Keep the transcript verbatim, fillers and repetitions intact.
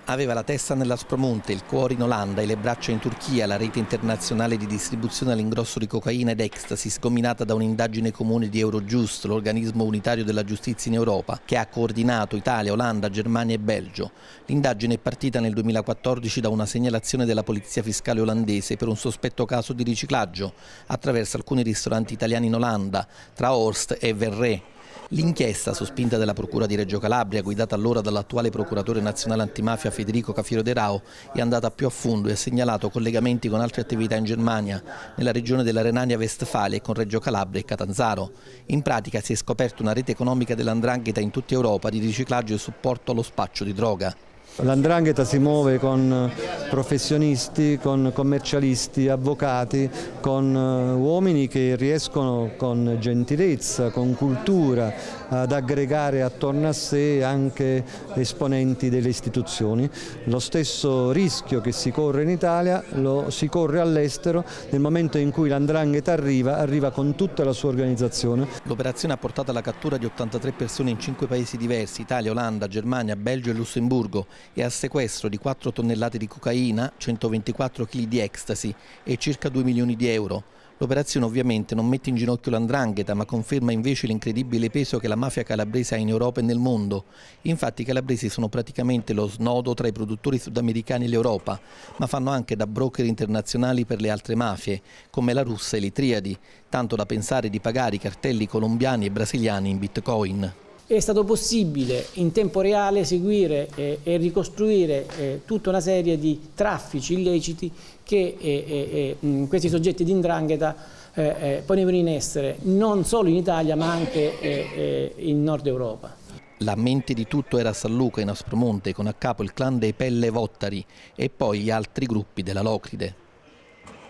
Aveva la testa nell'Aspromonte, il cuore in Olanda e le braccia in Turchia, la rete internazionale di distribuzione all'ingrosso di cocaina ed ecstasy sgominata da un'indagine comune di Eurojust, l'organismo unitario della giustizia in Europa, che ha coordinato Italia, Olanda, Germania e Belgio. L'indagine è partita nel duemilaquattordici da una segnalazione della polizia fiscale olandese per un sospetto caso di riciclaggio attraverso alcuni ristoranti italiani in Olanda, tra Horst e Verré. L'inchiesta, sospinta dalla Procura di Reggio Calabria, guidata allora dall'attuale procuratore nazionale antimafia Federico Cafiero De Rao, è andata più a fondo e ha segnalato collegamenti con altre attività in Germania, nella regione della Renania-Vestfalia e con Reggio Calabria e Catanzaro. In pratica si è scoperta una rete economica dell'andrangheta in tutta Europa di riciclaggio e supporto allo spaccio di droga. L'andrangheta si muove con professionisti, con commercialisti, avvocati, con uomini che riescono con gentilezza, con cultura ad aggregare attorno a sé anche esponenti delle istituzioni. Lo stesso rischio che si corre in Italia lo si corre all'estero nel momento in cui l'andrangheta arriva, arriva con tutta la sua organizzazione. L'operazione ha portato alla cattura di ottantatré persone in cinque paesi diversi, Italia, Olanda, Germania, Belgio e Lussemburgo, e al sequestro di quattro tonnellate di cocaina, centoventiquattro chili di ecstasy e circa due milioni di euro. L'operazione ovviamente non mette in ginocchio l'andrangheta, ma conferma invece l'incredibile peso che la mafia calabrese ha in Europa e nel mondo. Infatti i calabresi sono praticamente lo snodo tra i produttori sudamericani e l'Europa, ma fanno anche da broker internazionali per le altre mafie, come la russa e le Triadi, tanto da pensare di pagare i cartelli colombiani e brasiliani in bitcoin. È stato possibile in tempo reale seguire eh, e ricostruire eh, tutta una serie di traffici illeciti che eh, eh, questi soggetti di 'ndrangheta eh, eh, ponevano in essere non solo in Italia ma anche eh, eh, in Nord Europa. La mente di tutto era a San Luca in Aspromonte, con a capo il clan dei Pelle Vottari e poi gli altri gruppi della Locride.